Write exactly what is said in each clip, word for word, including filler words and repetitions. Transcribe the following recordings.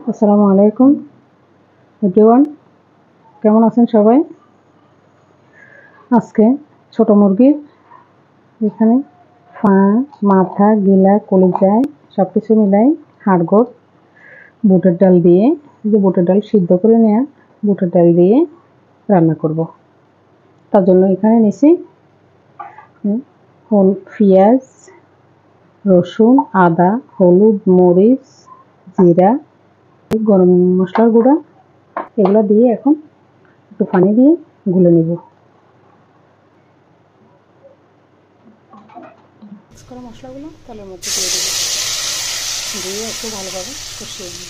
আসসালামু আলাইকুম এভরিওয়ান, কেমন আছেন সবাই? আজকে ছোট মুরগির এখানে পা, মাথা, গিলা, কলিজায় সব কিছু মিলাই হাড়গোড় বুটের ডাল দিয়ে, যে বুটের ডাল সিদ্ধ করে নেওয়া বুটের ডাল দিয়ে রান্না করব। তার জন্য এখানে নিছি হল পেঁয়াজ, রসুন, আদা, হলুদ, মরিচ, জিরা, গরম মশলার গুঁড়া, এগুলো দিয়ে এখন একটু পানি দিয়ে গুলে নিব। করা মশলাগুলো তেলের মধ্যে দিয়ে দেবো, দিয়ে একটু ভালোভাবে কষিয়ে নেব।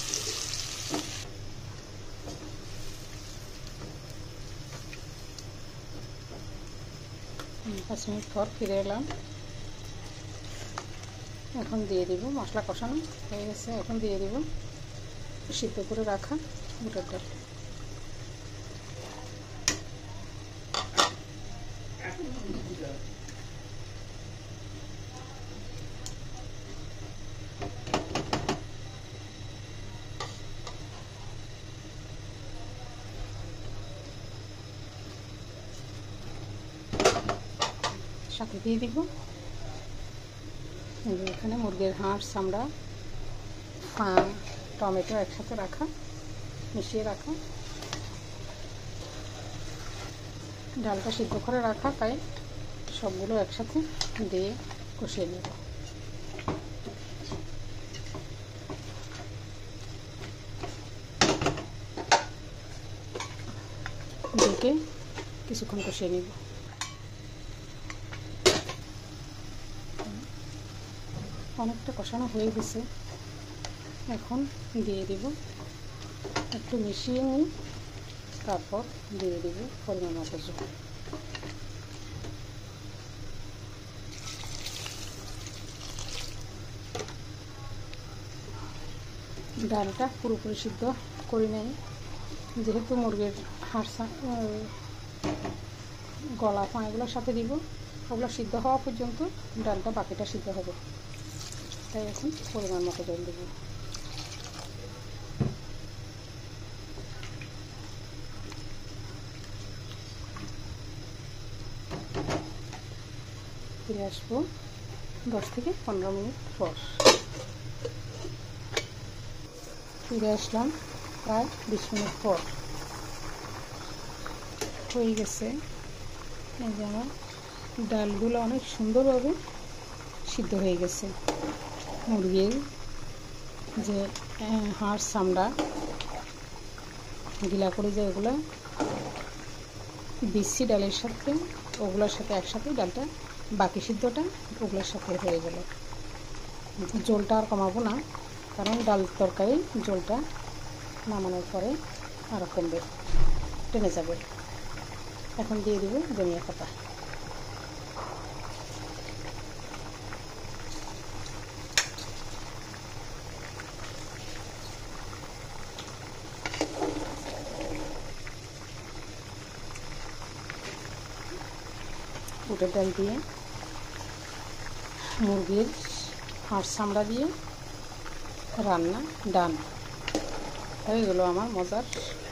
পাঁচ মিনিট পর ফিরে এলাম। এখন দিয়ে দিব, মশলা কষানো হয়ে গেছে, এখন দিয়ে দিব সিদ্ধ করে রাখা বুটের ডাল। সাথে দিয়ে দিব এখানে মুরগির হাড়, চামড়া, পা, টমেটো একসাথে রাখা, মিশিয়ে রাখা, ডালটা সিদ্ধ করে রাখা, তাই সবগুলো একসাথে দিয়ে কষিয়ে নেব। দেখে কিছুক্ষণ কষিয়ে নেব। অনেকটা কষানো হয়ে গেছে, এখন দিয়ে দেব, একটু মিশিয়ে নিই, তারপর দিয়ে দেব পরিমাণ মতো জল। ডালটা পুরোপুরি সিদ্ধ করে নেই, যেহেতু মুরগির হাড়, গলা, পা এগুলোর সাথে দিব, ওগুলো সিদ্ধ হওয়া পর্যন্ত ডালটা বাকিটা সিদ্ধ হবে, তাই এখন পরিমাণ মতো জল দেব। ফিরে আসবো দশ থেকে পনেরো মিনিট পর। ফিরে আসলাম প্রায় বিশ মিনিট পর। হয়ে গেছে, এই যে আমার ডালগুলো অনেক সুন্দরভাবে সিদ্ধ হয়ে গেছে। মুরগির যে হাড়, চামড়া, গিলা করে যে ওগুলো বিসি ডালের সাথে, ওগুলোর সাথে একসাথে ডালটা, বাকি সিদ্ধটা ওগুলোর সাথে হয়ে গেল। জলটা আর কমাবো না, কারণ ডাল তরকারি জলটা নামানোর পরে আরও কমবে, টেনে যাবে। এখন দিয়ে দিব ধনিয়া পাতা। বুটের ডাল দিয়ে, মুরগির হাড়, চামড়া দিয়ে রান্না ডান হয়ে গেল আমার মজার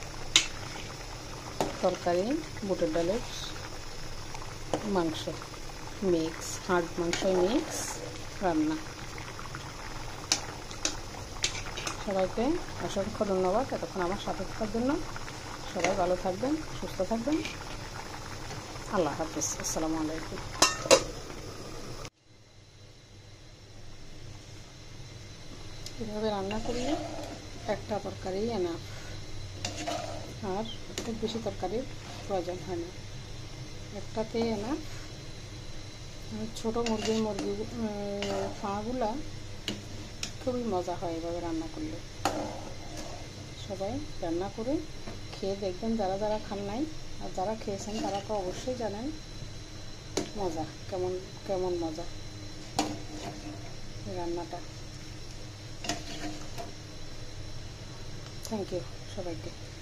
তরকারি, বুটের ডালের মাংস মিক্স, হাড় মাংস মিক্স রান্না। সবাইকে অসংখ্য ধন্যবাদ এতক্ষণ আমার সাথে থাকার জন্য। সবাই ভালো থাকবেন, সুস্থ থাকবেন। আল্লাহ হাফিজ। আসসালামু আলাইকুম। এভাবে রান্না করলে একটা তরকারি এনাফ, আর খুব বেশি তরকারির প্রয়োজন হয় না, একটাতে এনাফ। ছোটো মুরগির মুরগি পাগুলা খুবই মজা হয় এভাবে রান্না করলে। সবাই রান্না করে খেয়ে দেখবেন, যারা যারা খান নাই, আর যারা খেয়েছেন তারা তো অবশ্যই জানেন মজা কেমন, কেমন মজা রান্নাটা। থ্যাংক ইউ সবাইকে।